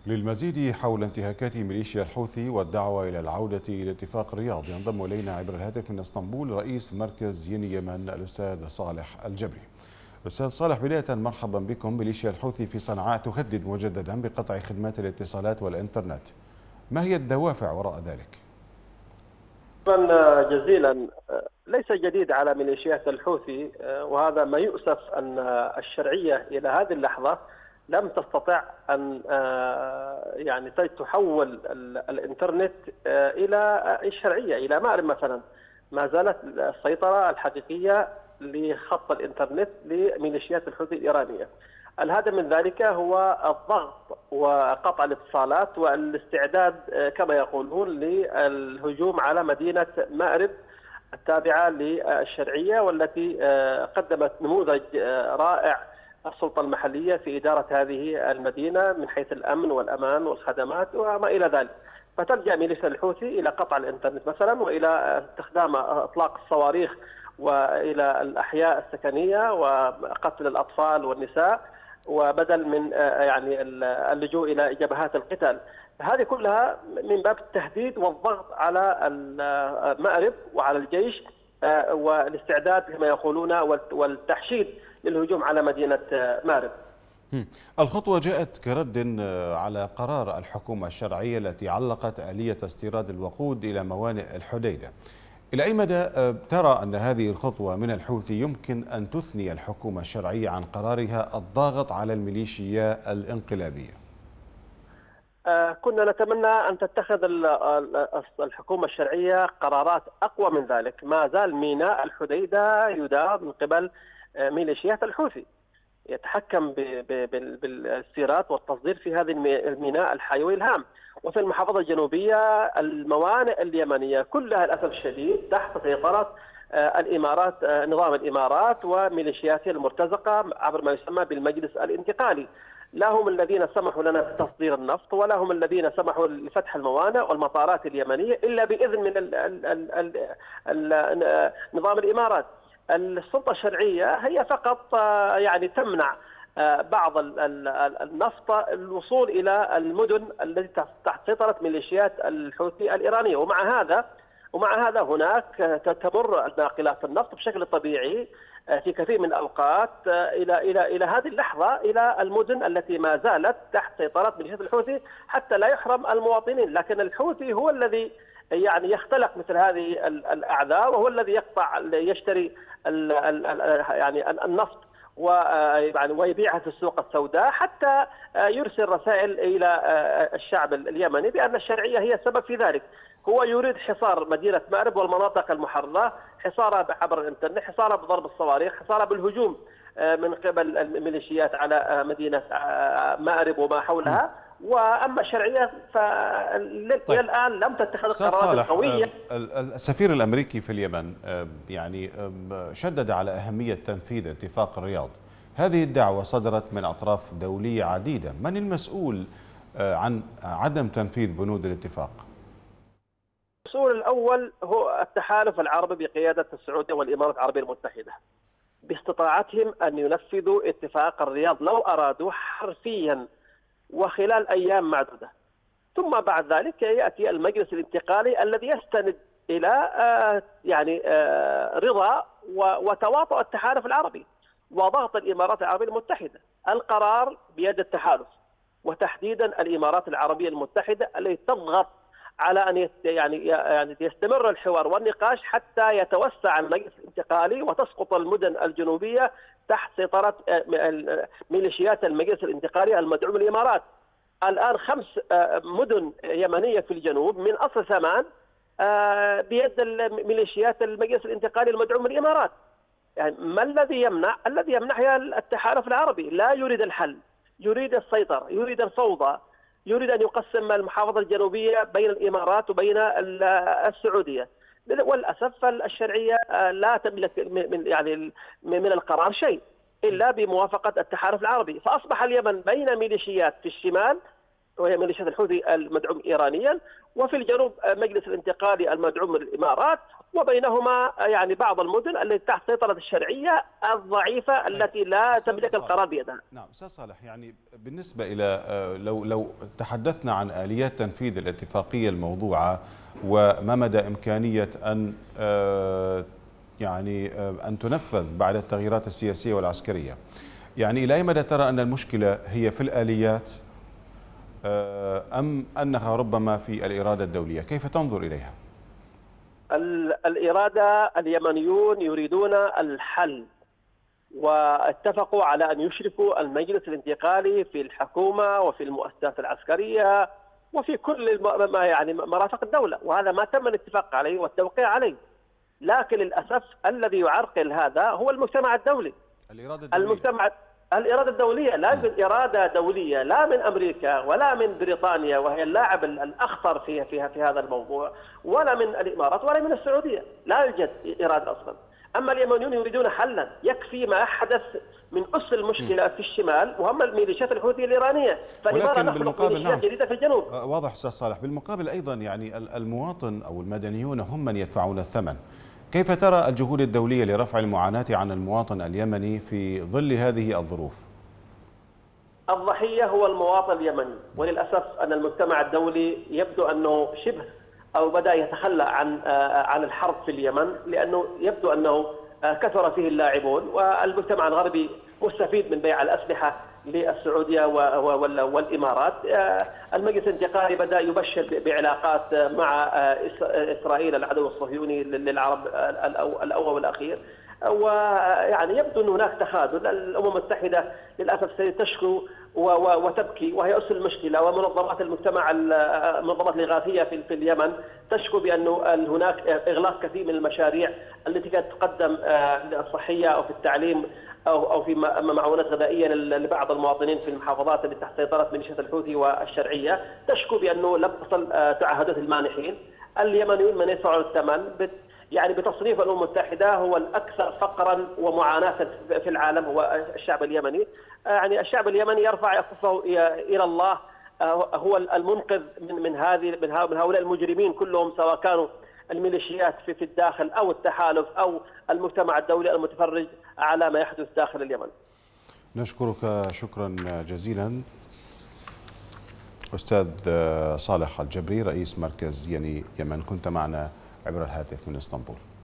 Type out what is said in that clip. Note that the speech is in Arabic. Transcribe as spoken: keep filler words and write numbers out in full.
للمزيد حول انتهاكات ميليشيا الحوثي والدعوة إلى العودة إلى اتفاق الرياض ينضم إلينا عبر الهاتف من اسطنبول رئيس مركز ين يمن الأستاذ صالح الجبري. أستاذ صالح، بداية مرحبا بكم. ميليشيا الحوثي في صنعاء تهدد مجددا بقطع خدمات الاتصالات والإنترنت، ما هي الدوافع وراء ذلك؟ شكرا جزيلا. ليس جديد على ميليشيات الحوثي، وهذا ما يؤسف أن الشرعية إلى هذه اللحظة لم تستطع أن يعني تحول الإنترنت إلى الشرعية إلى مأرب مثلا. ما زالت السيطرة الحقيقية لخط الإنترنت لميليشيات الحوثي الإيرانية. الهدف من ذلك هو الضغط وقطع الاتصالات والاستعداد كما يقولون للهجوم على مدينة مأرب التابعة للشرعية، والتي قدمت نموذج رائع السلطة المحلية في إدارة هذه المدينة من حيث الأمن والأمان والخدمات وما إلى ذلك. فتلجأ ميليشيا الحوثي إلى قطع الإنترنت مثلا، وإلى استخدام أطلاق الصواريخ وإلى الأحياء السكنية وقتل الأطفال والنساء، وبدل من يعني اللجوء إلى جبهات القتال. هذه كلها من باب التهديد والضغط على المأرب وعلى الجيش والاستعداد كما يقولون والتحشيد للهجوم على مدينة مأرب. الخطوة جاءت كرد على قرار الحكومة الشرعية التي علقت آلية استيراد الوقود إلى موانئ الحديدة. إلى أي مدى ترى أن هذه الخطوة من الحوثي يمكن أن تثني الحكومة الشرعية عن قرارها الضاغط على الميليشيا الانقلابية؟ كنا نتمنى أن تتخذ الحكومة الشرعية قرارات أقوى من ذلك. ما زال ميناء الحديدة يدار من قبل ميليشيات الحوثي، يتحكم بالاستيراد والتصدير في هذه الميناء الحيوي الهام. وفي المحافظة الجنوبية الموانئ اليمنية كلها للأسف الشديد تحت سيطرة الإمارات، نظام الإمارات وميليشياتها المرتزقة عبر ما يسمى بالمجلس الانتقالي. لا هم الذين سمحوا لنا بتصدير النفط، ولا هم الذين سمحوا لفتح الموانئ والمطارات اليمنية إلا بإذن من ال ال ال ال ال نظام الإمارات. السلطة الشرعية هي فقط يعني تمنع بعض النفط الوصول إلى المدن التي تحت سيطرة ميليشيات الحوثي الإيرانية. ومع هذا ومع هذا هناك تمر ناقلات النفط بشكل طبيعي في كثير من الأوقات إلى إلى إلى هذه اللحظة إلى المدن التي ما زالت تحت سيطرة ميليشيات الحوثي حتى لا يحرم المواطنين. لكن الحوثي هو الذي يعني يختلق مثل هذه الأعذار، وهو الذي يقطع يشتري ال ال يعني النفط ويبيعها في السوق السوداء حتى يرسل رسائل إلى الشعب اليمني بأن الشرعية هي السبب في ذلك. هو يريد حصار مدينة مأرب والمناطق المحررة، حصارها عبر الإنترنت، حصارها بضرب الصواريخ، حصارها بالهجوم من قبل الميليشيات على مدينة مأرب وما حولها. وأما الشرعية فإلى طيب. الآن لم تتخذ قرارات قوية. السفير الأمريكي في اليمن يعني شدد على أهمية تنفيذ اتفاق الرياض. هذه الدعوة صدرت من أطراف دولية عديدة، من المسؤول عن عدم تنفيذ بنود الاتفاق؟ المسؤول الأول هو التحالف العربي بقيادة السعودية والإمارات العربية المتحدة، باستطاعتهم أن ينفذوا اتفاق الرياض لو أرادوا حرفيا وخلال أيام معدودة. ثم بعد ذلك يأتي المجلس الانتقالي الذي يستند إلى يعني رضا وتواطؤ التحالف العربي وضغط الإمارات العربية المتحدة. القرار بيد التحالف، وتحديدا الإمارات العربية المتحدة التي تضغط على أن يعني يعني يستمر الحوار والنقاش حتى يتوسع المجلس الانتقالي وتسقط المدن الجنوبية تحت سيطرة ميليشيات المجلس الانتقالي المدعوم من الإمارات. الآن خمس مدن يمنية في الجنوب من أصل ثمان بيد ميليشيات المجلس الانتقالي المدعوم من الإمارات. يعني ما الذي يمنع؟ الذي يمنع هي التحالف العربي. لا يريد الحل، يريد السيطرة، يريد الفوضى، يريد أن يقسم المحافظة الجنوبية بين الإمارات وبين السعودية. وللأسف الشرعية لا تملك من يعني من القرار شيء إلا بموافقة التحالف العربي. فأصبح اليمن بين ميليشيات في الشمال وهي ميليشيات الحوثي المدعوم إيرانيا، وفي الجنوب مجلس الانتقالي المدعوم من الإمارات، وبينهما يعني بعض المدن التي تحت سيطرة الشرعية الضعيفة التي لا تملك القرار بيدها. نعم أستاذ صالح، يعني بالنسبة إلى لو لو تحدثنا عن آليات تنفيذ الاتفاقية الموضوعة وما مدى إمكانية أن يعني أن تنفذ بعد التغييرات السياسية والعسكرية، يعني إلى أي مدى ترى أن المشكلة هي في الآليات أم أنها ربما في الإرادة الدولية؟ كيف تنظر إليها؟ الإرادة، اليمنيون يريدون الحل، واتفقوا على أن يشركوا المجلس الانتقالي في الحكومة وفي المؤسسات العسكرية وفي كل ما يعني مرافق الدولة، وهذا ما تم الاتفاق عليه والتوقيع عليه. لكن للأسف الذي يعرقل هذا هو المجتمع الدولي. الإرادة الدولية. المجتمع الإرادة الدولية، لا يوجد إرادة دولية لا من أمريكا ولا من بريطانيا وهي اللاعب الأخطر فيها فيها في هذا الموضوع، ولا من الإمارات ولا من السعودية، لا يوجد إرادة أصلا. أما اليمنيون يريدون حلا، يكفي ما حدث من أس المشكلة في الشمال وهم الميليشيات الحوثية الإيرانية، فلماذا نخلق ميليشيات نعم. جديدة في الجنوب؟ واضح أستاذ صالح. بالمقابل أيضا يعني المواطن أو المدنيون هم من يدفعون الثمن. كيف ترى الجهود الدولية لرفع المعاناة عن المواطن اليمني في ظل هذه الظروف؟ الضحية هو المواطن اليمني، وللأسف أن المجتمع الدولي يبدو أنه شبه أو بدأ يتخلى عن عن الحرب في اليمن، لأنه يبدو أنه كثر فيه اللاعبون، والمجتمع الغربي مستفيد من بيع الأسلحة للسعودية والإمارات. المجلس الانتقالي بدأ يبشر بعلاقات مع إسرائيل العدو الصهيوني للعرب الأول والأخير، ويعني يبدو أن هناك تخاذل. الأمم المتحدة للأسف ستشكو وتبكي وهي أس المشكلة، ومنظمات المجتمع المنظمات الإغاثية في اليمن تشكو بأن هناك إغلاق كثير من المشاريع التي كانت تقدم الصحية أو في التعليم أو أو في معونات غذائية لبعض المواطنين في المحافظات التي تحت سيطرة ميليشيات الحوثي والشرعية، تشكو بأنه لم تصل تعهدات المانحين. اليمنيون من يدفعون الثمن، يعني بتصنيف الأمم المتحدة هو الأكثر فقرا ومعاناة في العالم هو الشعب اليمني. يعني الشعب اليمني يرفع يصفه إلى الله، هو المنقذ من من هذه من هؤلاء المجرمين كلهم، سواء كانوا الميليشيات في في الداخل أو التحالف أو المجتمع الدولي المتفرج على ما يحدث داخل اليمن. نشكرك شكرا جزيلا أستاذ صالح الجبري رئيس مركز يني يمن، كنت معنا عبر الهاتف من اسطنبول.